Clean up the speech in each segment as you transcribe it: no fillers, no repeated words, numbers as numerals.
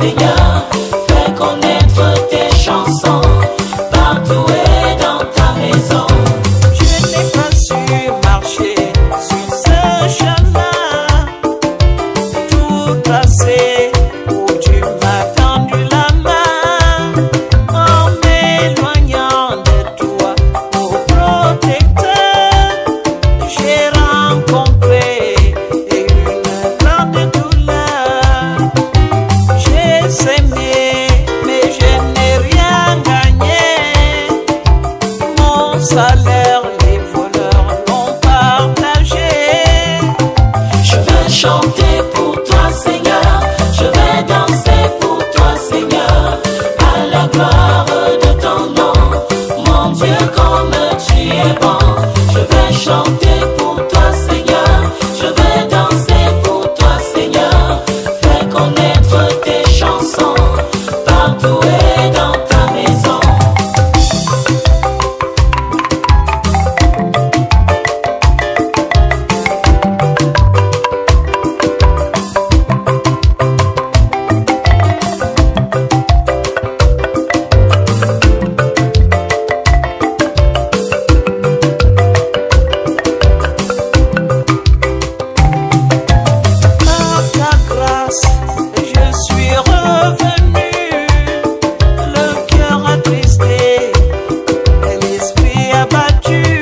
Seigneur, fais connaître tes chansons partout et dans ta maison. Je n'ai pas su marcher sur ce chemin tout tracé où tu m'as tendu la main en m'éloignant de toi, mon protecteur. J'ai rencontré une grande douleur. J'ai semé, mais je n'ai rien gagné. Mon salaire, les voleurs l'ont partagé. Je vais chanter pour toi, Seigneur. Je vais danser pour toi, Seigneur, à la gloire de ton nom. Mon Dieu, comme tu es bon. Je vais chanter pour toi, Seigneur. Je vais danser pour toi, Seigneur. Fais connaître tes chansons partout et dans ta maison. Par ta grâce, je suis revenu, le cœur attristé et l'esprit abattu.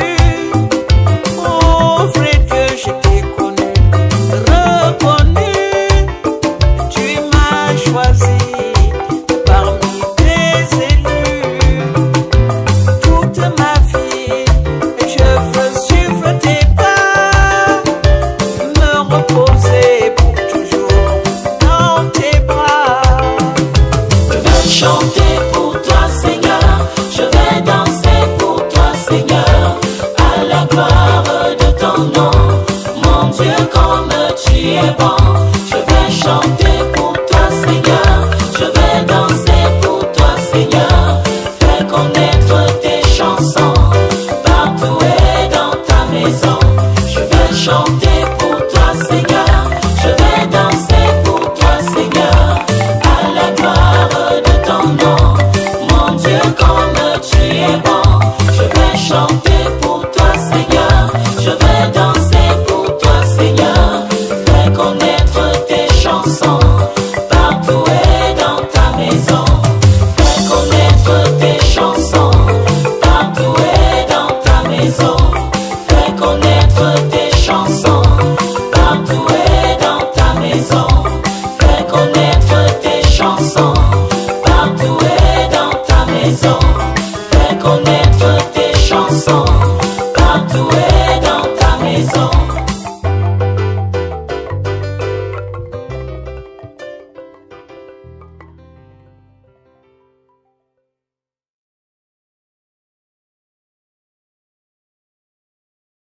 Oh vrai Dieu, je t'ai connu, reconnu. Tu m'as choisi parmi tes élus. Toute ma vie, je veux suivre tes pas, me reposer pour toujours dans tes bras. Je vais chanter pour toi, Seigneur. Je vais danser pour toi, Seigneur, à la gloire de ton nom. Mon Dieu, comme tu es bon. Je vais chanter pour toi, Seigneur. Je vais danser pour toi, Seigneur. Fais connaître tes chansons partout et dans ta maison. Je vais chanter pour toi, Seigneur. Je vais danser pour toi, Seigneur, à la gloire de ton nom. Mon Dieu, comme tu es bon. Je vais chanter pour toi, Seigneur. Je vais danser pour toi, Seigneur. Fais connaître tes chansons partout et dans ta maison. Fais connaître tes chansons partout et dans ta maison. Fais connaître tes chansons partout et dans ta maison. Fais connaître tes chansons partout et dans ta maison.